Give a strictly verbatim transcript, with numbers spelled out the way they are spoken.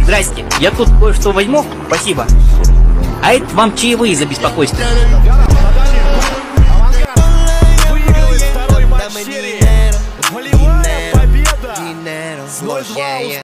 Здрасте, я тут кое-что возьму, спасибо. А это вам чаевые за беспокойство. Выигрывает второй матч серии. Волевая победа. ноль два.